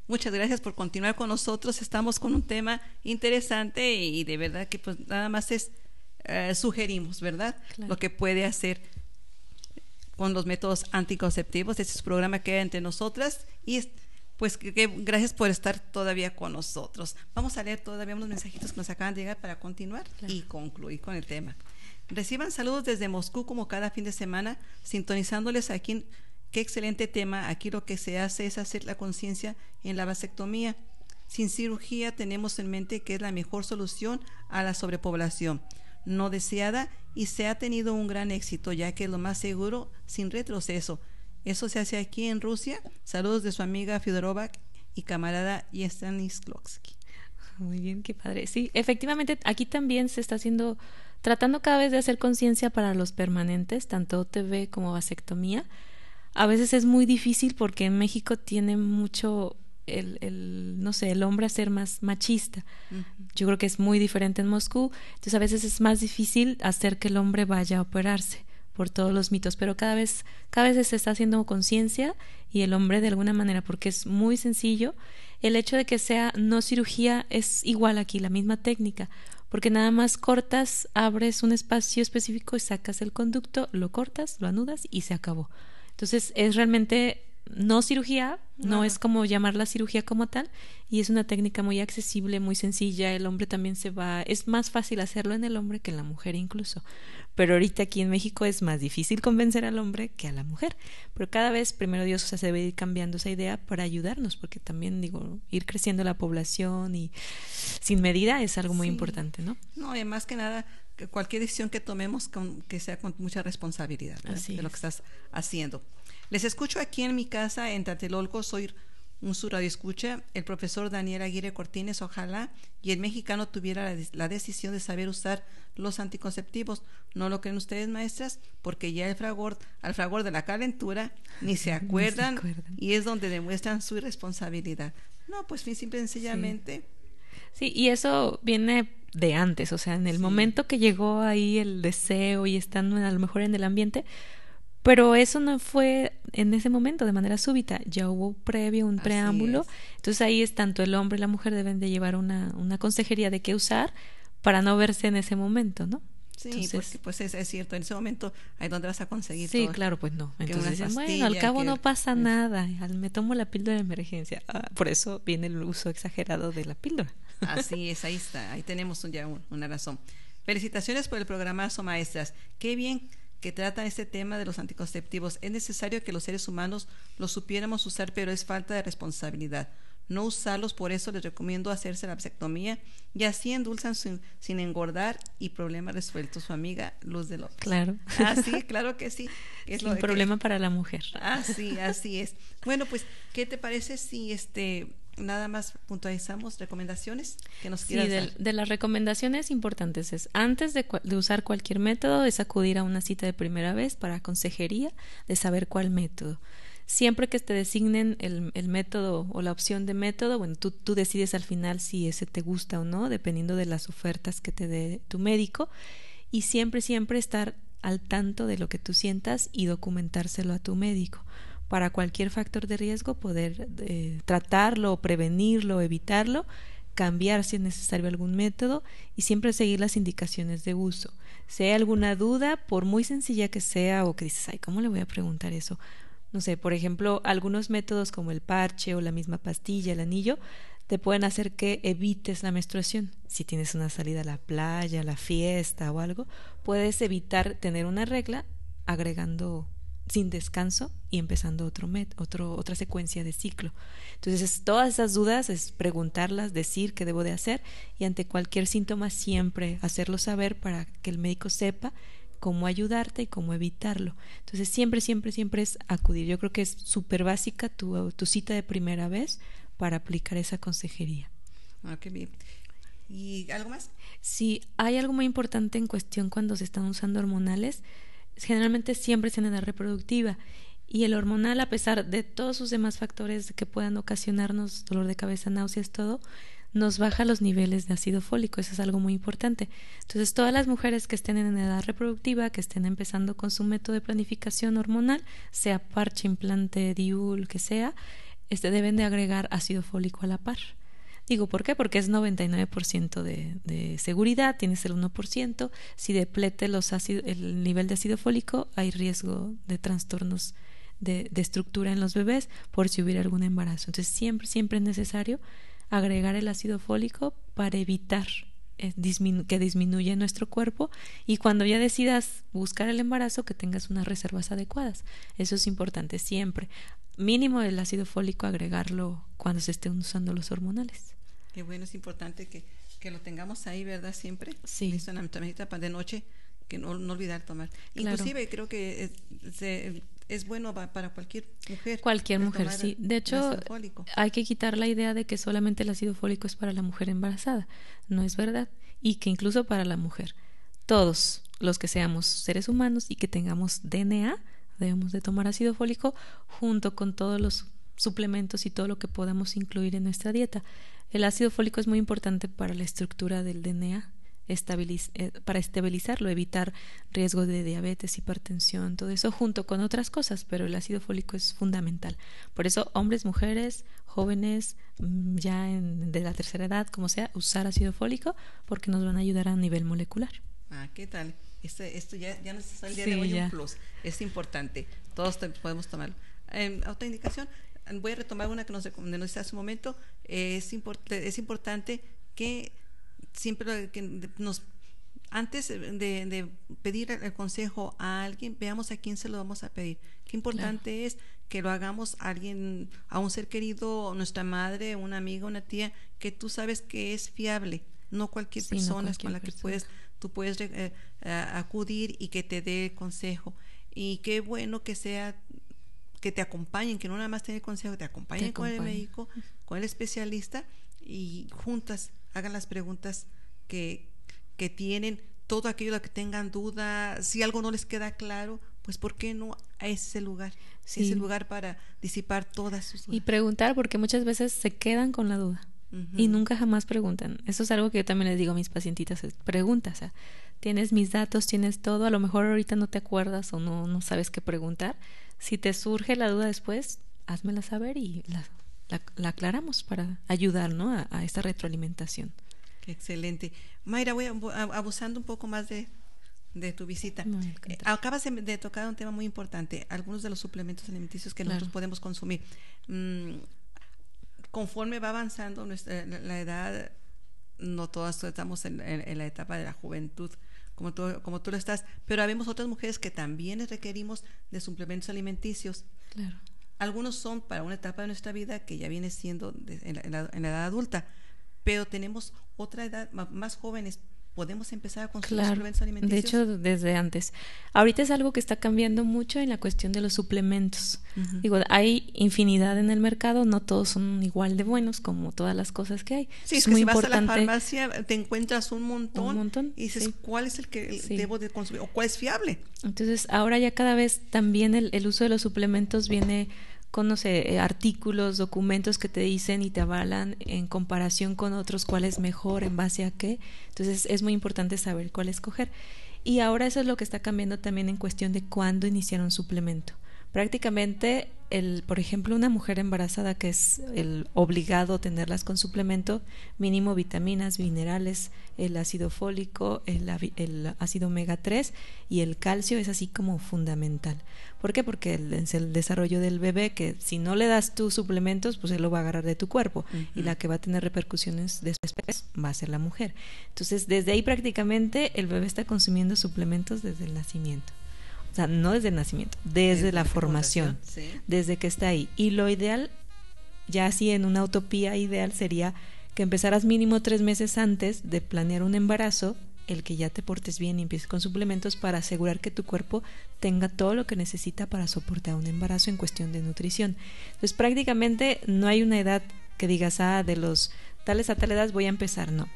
Muchas gracias por continuar con nosotros. Estamos con un tema interesante y de verdad que pues nada más es sugerimos, ¿verdad? Claro. Lo que puede hacer con los métodos anticonceptivos. Este es un programa que hay entre nosotras y pues que gracias por estar todavía con nosotros. Vamos a leer todavía unos mensajitos que nos acaban de llegar para continuar y concluir con el tema. Reciban saludos desde Moscú como cada fin de semana, sintonizándoles aquí. Qué excelente tema. Aquí lo que se hace es hacer la conciencia en la vasectomía. Sin cirugía tenemos en mente que es la mejor solución a la sobrepoblación no deseada y se ha tenido un gran éxito, ya que es lo más seguro sin retroceso. Eso se hace aquí en Rusia. Saludos de su amiga Fedorova y camarada Stanislavski. Muy bien, qué padre. Sí, efectivamente, aquí también se está tratando cada vez de hacer conciencia para los permanentes, tanto OTB como vasectomía. A veces es muy difícil porque en México tiene mucho no sé, el hombre a ser más machista. Yo creo que es muy diferente en Moscú, entonces a veces es más difícil hacer que el hombre vaya a operarse por todos los mitos, pero cada vez se está haciendo conciencia y el hombre de alguna manera, porque es muy sencillo, el hecho de que sea no cirugía es igual aquí, la misma técnica, porque nada más cortas, abres un espacio específico y sacas el conducto, lo cortas, lo anudas y se acabó. Entonces es realmente no cirugía, no es como llamarla cirugía como tal, y es una técnica muy accesible, muy sencilla. El hombre también es más fácil hacerlo en el hombre que en la mujer incluso, pero ahorita aquí en México es más difícil convencer al hombre que a la mujer, pero cada vez, primero Dios, o sea, se debe ir cambiando esa idea para ayudarnos, porque también digo, ir creciendo la población y sin medida es algo muy importante, ¿no? No, y más que nada que cualquier decisión que tomemos que sea con mucha responsabilidad de lo que estás haciendo. Les escucho aquí en mi casa en Tlatelolco, soy un su radio escucha, el profesor Daniel Aguirre Cortines. Ojalá y el mexicano tuviera la decisión de saber usar los anticonceptivos. ¿No lo creen ustedes, maestras? Porque ya al fragor de la calentura ni se acuerdan, y es donde demuestran su irresponsabilidad. No, pues simple y sencillamente. Sí, y eso viene de antes, o sea, en el momento que llegó ahí el deseo y están a lo mejor en el ambiente. Pero eso no fue en ese momento de manera súbita, ya hubo un preámbulo. Entonces ahí es tanto el hombre y la mujer deben de llevar una consejería de qué usar para no verse en ese momento, ¿no? Sí, entonces, porque pues es cierto, en ese momento ahí donde vas a conseguir sí, todo. claro, pues no. Entonces dicen, bueno, al cabo no pasa nada, me tomo la píldora de emergencia. Por eso viene el uso exagerado de la píldora. Así es, ahí está, ahí tenemos ya una razón. Felicitaciones por el programazo, maestras. Qué bien que tratan este tema de los anticonceptivos. Es necesario que los seres humanos los supiéramos usar, pero es falta de responsabilidad no usarlos. Por eso les recomiendo hacerse la vasectomía y así endulzan sin engordar, y problema resuelto. Su amiga Luz de López. Claro. Sí, claro que sí. Es sin problema para la mujer. Sí, así es. Bueno, pues, ¿qué te parece si nada más puntualizamos recomendaciones que nos quieras dar? De las recomendaciones importantes es, antes de usar cualquier método, es acudir a una cita de primera vez para consejería de saber cuál método. Siempre que te designen el método o la opción de método, bueno, tú decides al final si ese te gusta o no, dependiendo de las ofertas que te dé tu médico, y siempre estar al tanto de lo que tú sientas y documentárselo a tu médico para cualquier factor de riesgo poder tratarlo, prevenirlo, evitarlo, cambiar si es necesario algún método y siempre seguir las indicaciones de uso. Si hay alguna duda, por muy sencilla que sea, o que dices, ay, ¿cómo le voy a preguntar eso? No sé, por ejemplo, algunos métodos como el parche o la misma pastilla, el anillo, te pueden hacer que evites la menstruación. Si tienes una salida a la playa, a la fiesta o algo, puedes evitar tener una regla agregando sin descanso y empezando otra secuencia de ciclo. Entonces, todas esas dudas es preguntarlas, decir qué debo de hacer, y ante cualquier síntoma siempre hacerlo saber para que el médico sepa cómo ayudarte y cómo evitarlo. Entonces, siempre es acudir. Yo creo que es súper básica tu cita de primera vez para aplicar esa consejería. Qué bien. ¿Y algo más? Sí, hay algo muy importante en cuestión cuando se están usando hormonales. Generalmente siempre es en edad reproductiva, y el hormonal, a pesar de todos sus demás factores que puedan ocasionarnos dolor de cabeza, náuseas, todo, nos baja los niveles de ácido fólico. Eso es algo muy importante. Entonces, todas las mujeres que estén en edad reproductiva, que estén empezando con su método de planificación hormonal, sea parche, implante, DIU, que sea, deben de agregar ácido fólico a la par. Digo, ¿por qué? Porque es 99% de seguridad, tienes el 1%. Si deplete el nivel de ácido fólico, hay riesgo de trastornos de estructura en los bebés por si hubiera algún embarazo. Entonces, siempre es necesario agregar el ácido fólico para evitar que disminuya en nuestro cuerpo, y cuando ya decidas buscar el embarazo, que tengas unas reservas adecuadas. Eso es importante siempre. Mínimo el ácido fólico agregarlo cuando se estén usando los hormonales. Qué bueno, es importante que lo tengamos ahí, ¿verdad? Siempre. Sí. Listo, en la tarjetita de noche, que no olvidar tomar. Claro. Inclusive creo que es bueno para cualquier mujer. Cualquier mujer, sí. De hecho, hay que quitar la idea de que solamente el ácido fólico es para la mujer embarazada. No es verdad. Y que incluso para la mujer. Todos los que seamos seres humanos y que tengamos DNA, debemos de tomar ácido fólico junto con todos los suplementos y todo lo que podamos incluir en nuestra dieta. El ácido fólico es muy importante para la estructura del DNA, para estabilizarlo, evitar riesgo de diabetes, hipertensión, todo eso junto con otras cosas, pero el ácido fólico es fundamental. Por eso, hombres, mujeres, jóvenes, ya de la tercera edad, como sea, usar ácido fólico porque nos van a ayudar a nivel molecular. ¿Qué tal? Esto ya nos está el día de hoy un plus. Es importante. Todos podemos tomarlo. Otra indicación, voy a retomar una que nos dice hace un momento. Es importante que siempre antes de pedir el consejo a alguien, veamos a quién se lo vamos a pedir. Qué importante es que lo hagamos a un ser querido, nuestra madre, una amiga, una tía, que tú sabes que es fiable, no cualquier persona con la que tú puedes acudir y que te dé consejo. Y qué bueno que te acompañen, que no nada más te den consejo, te acompañen con el médico, con el especialista, y juntas hagan las preguntas que tienen, todo aquello que tengan duda. Si algo no les queda claro, pues ¿por qué no a ese lugar? Sí. Ese lugar para disipar todas sus dudas. Y preguntar, porque muchas veces se quedan con la duda y nunca jamás preguntan. Eso es algo que yo también les digo a mis pacientitas: pregunta, o sea, tienes mis datos, tienes todo, a lo mejor ahorita no te acuerdas o no sabes qué preguntar. Si te surge la duda después, házmela saber y la aclaramos para ayudar, ¿no? a esta retroalimentación. Excelente. Mayra, voy abusando un poco más de tu visita. No, acabas de tocar un tema muy importante, algunos de los suplementos alimenticios que nosotros podemos consumir. Conforme va avanzando la edad, no todas estamos en la etapa de la juventud, como tú lo estás, pero habemos otras mujeres que también requerimos de suplementos alimenticios. Claro. Algunos son para una etapa de nuestra vida que ya viene siendo en la edad adulta, pero tenemos otra edad, más jóvenes, podemos empezar a consumir suplementos alimenticios. De hecho, desde antes. Ahorita es algo que está cambiando mucho en la cuestión de los suplementos. Digo, hay infinidad en el mercado, no todos son igual de buenos como todas las cosas que hay. Sí, es que muy si vas a la farmacia te encuentras un montón y dices, sí. ¿Cuál es el que debo de consumir? ¿O cuál es fiable? Entonces, ahora ya cada vez también el uso de los suplementos viene con, no sé, artículos, documentos que te dicen y te avalan en comparación con otros cuál es mejor, en base a qué. Entonces es muy importante saber cuál escoger. Y ahora eso es lo que está cambiando también en cuestión de cuándo iniciar un suplemento. Prácticamente, por ejemplo, una mujer embarazada, que es el obligado tenerlas con suplemento, mínimo vitaminas, minerales, el ácido fólico, el ácido omega 3 y el calcio es así como fundamental. ¿Por qué? Porque es el desarrollo del bebé, que si no le das tus suplementos, pues él lo va a agarrar de tu cuerpo, y la que va a tener repercusiones después va a ser la mujer. Entonces, desde ahí prácticamente el bebé está consumiendo suplementos desde el nacimiento. O sea, no desde el nacimiento, desde la formación, sí. Desde que está ahí. Y lo ideal, ya así en una utopía ideal, sería que empezaras mínimo 3 meses antes de planear un embarazo, el que ya te portes bien y empieces con suplementos para asegurar que tu cuerpo tenga todo lo que necesita para soportar un embarazo en cuestión de nutrición. Entonces, prácticamente no hay una edad que digas, de los tales a tal edad voy a empezar, no.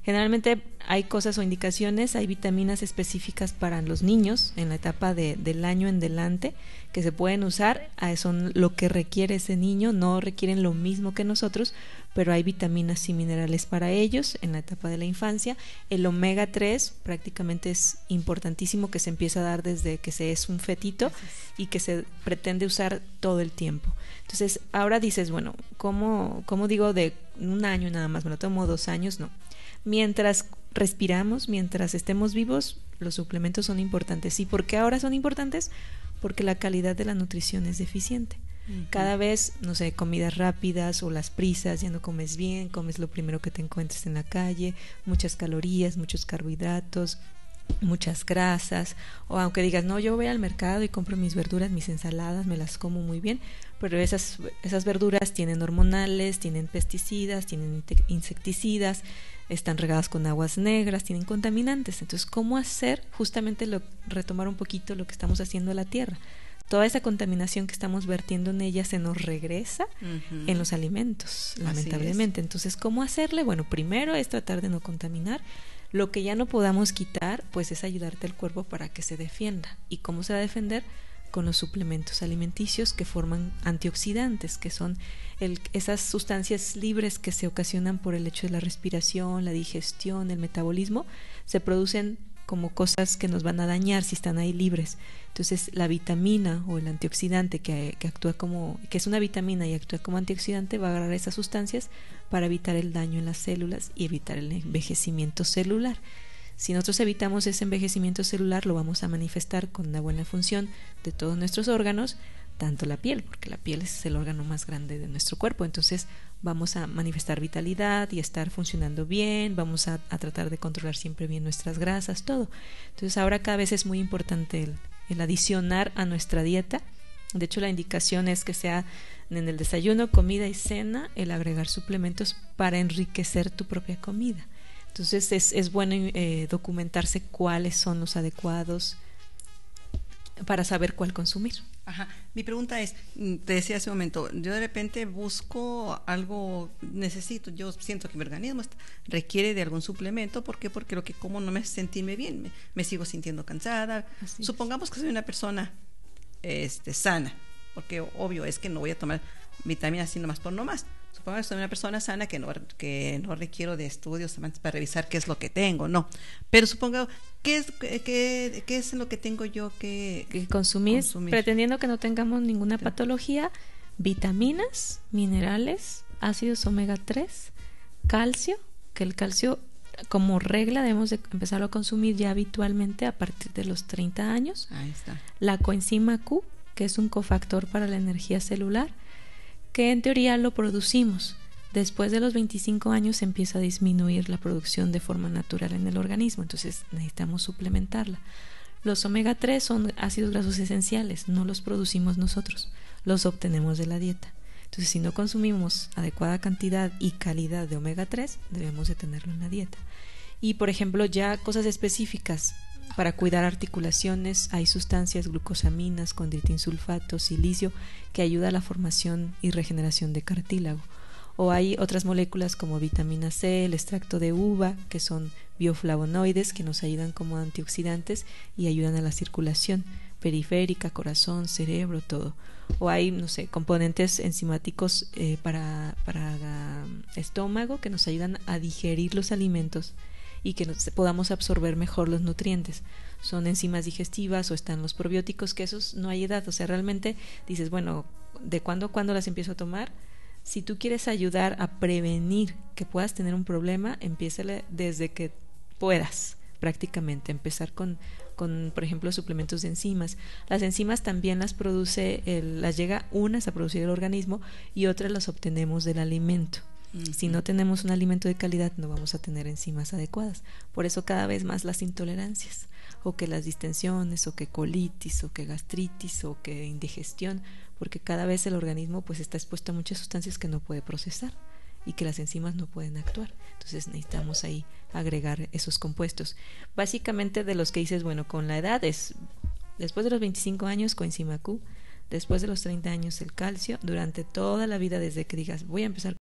Generalmente hay cosas o indicaciones, hay vitaminas específicas para los niños en la etapa del año en delante que se pueden usar, son lo que requiere ese niño, no requieren lo mismo que nosotros, pero hay vitaminas y minerales para ellos en la etapa de la infancia. El omega 3 prácticamente es importantísimo, que se empieza a dar desde que se es un fetito y que se pretende usar todo el tiempo. Entonces ahora dices, bueno, ¿cómo digo de un año nada más? ¿Me lo tomo 2 años? No. Mientras respiramos, mientras estemos vivos, los suplementos son importantes. ¿Y por qué ahora son importantes? Porque la calidad de la nutrición es deficiente. Cada vez, no sé, comidas rápidas o las prisas, ya no comes bien, comes lo primero que te encuentres en la calle, muchas calorías, muchos carbohidratos, muchas grasas. O aunque digas, no, yo voy al mercado y compro mis verduras, mis ensaladas, me las como muy bien, pero esas verduras tienen hormonales, tienen pesticidas, tienen insecticidas, están regadas con aguas negras, tienen contaminantes. Entonces, ¿cómo hacer? Justamente retomar un poquito lo que estamos haciendo a la tierra. Toda esa contaminación que estamos vertiendo en ella se nos regresa en los alimentos, lamentablemente. Entonces, ¿cómo hacerle? Bueno, primero es tratar de no contaminar. Lo que ya no podamos quitar, pues es ayudarte al cuerpo para que se defienda. ¿Y cómo se va a defender? Con los suplementos alimenticios que forman antioxidantes, que son esas sustancias libres que se ocasionan por el hecho de la respiración, la digestión, el metabolismo, se producen como cosas que nos van a dañar si están ahí libres. Entonces la vitamina o el antioxidante que es una vitamina y actúa como antioxidante, va a agarrar esas sustancias para evitar el daño en las células y evitar el envejecimiento celular. Si nosotros evitamos ese envejecimiento celular, lo vamos a manifestar con una buena función de todos nuestros órganos, tanto la piel, porque la piel es el órgano más grande de nuestro cuerpo. Entonces vamos a manifestar vitalidad y estar funcionando bien, vamos a tratar de controlar siempre bien nuestras grasas, todo. Entonces ahora cada vez es muy importante el adicionar a nuestra dieta. De hecho, la indicación es que sea en el desayuno, comida y cena, el agregar suplementos para enriquecer tu propia comida. Entonces es bueno documentarse cuáles son los adecuados para saber cuál consumir. Ajá. Mi pregunta es, te decía hace un momento, yo de repente busco algo, yo siento que mi organismo requiere de algún suplemento. ¿Por qué? Porque lo que como no me hace sentirme bien, me sigo sintiendo cansada. Supongamos que soy una persona sana, porque obvio es que no voy a tomar vitaminas así nomás por nomás. Supongo que soy una persona sana que no requiero de estudios para revisar qué es lo que tengo, no. Pero supongo, ¿qué es lo que tengo yo que consumir? Pretendiendo que no tengamos ninguna patología: vitaminas, minerales, ácidos omega 3, calcio, que el calcio como regla debemos de empezarlo a consumir ya habitualmente a partir de los 30 años. Ahí está. La coenzima Q, que es un cofactor para la energía celular, que en teoría lo producimos. Después de los 25 años empieza a disminuir la producción de forma natural en el organismo, entonces necesitamos suplementarla. Los omega 3 son ácidos grasos esenciales, no los producimos nosotros, los obtenemos de la dieta. Entonces, si no consumimos adecuada cantidad y calidad de omega 3, debemos de tenerlo en la dieta. Y, por ejemplo, ya cosas específicas para cuidar articulaciones, hay sustancias, glucosaminas, condroitinsulfato, silicio, que ayuda a la formación y regeneración de cartílago. O hay otras moléculas como vitamina C, el extracto de uva, que son bioflavonoides que nos ayudan como antioxidantes y ayudan a la circulación periférica, corazón, cerebro, todo. O hay, no sé, componentes enzimáticos para estómago que nos ayudan a digerir los alimentos y que podamos absorber mejor los nutrientes. Son enzimas digestivas o están los probióticos, que esos no hay edad. O sea, realmente dices, bueno, ¿de cuándo a cuándo las empiezo a tomar? Si tú quieres ayudar a prevenir que puedas tener un problema, empiézale desde que puedas, prácticamente. Empezar con por ejemplo, suplementos de enzimas. Las enzimas también las produce, las llega unas a producir el organismo y otras las obtenemos del alimento. Si no tenemos un alimento de calidad, no vamos a tener enzimas adecuadas. Por eso cada vez más las intolerancias, o que las distensiones, o que colitis, o que gastritis, o que indigestión, porque cada vez el organismo pues está expuesto a muchas sustancias que no puede procesar y que las enzimas no pueden actuar. Entonces necesitamos ahí agregar esos compuestos. Básicamente, de los que dices, bueno, con la edad es después de los 25 años coenzima Q, después de los 30 años el calcio, durante toda la vida, desde que digas voy a empezar